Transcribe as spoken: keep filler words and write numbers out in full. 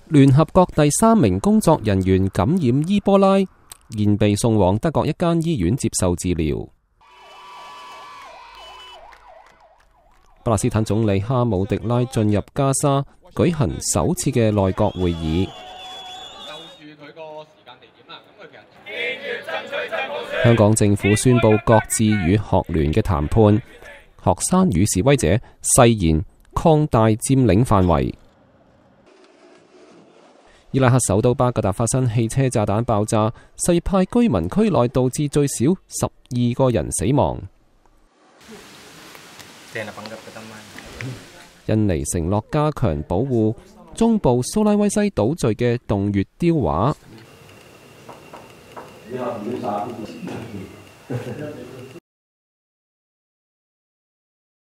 聯合國第三名工作人員感染伊波拉，現被送往德國一間醫院接受治療。巴勒斯坦總理哈姆迪拉進入加沙舉行首次嘅內閣會議。香港政府宣布擱置與學聯嘅談判，學生與示威者誓言擴大佔領範圍。伊拉克首都巴格達發生汽車炸彈爆炸，什葉派居民區內導致最少十二個人死亡。印尼承諾加強保護中部蘇拉威西島嶼嘅洞穴雕畫。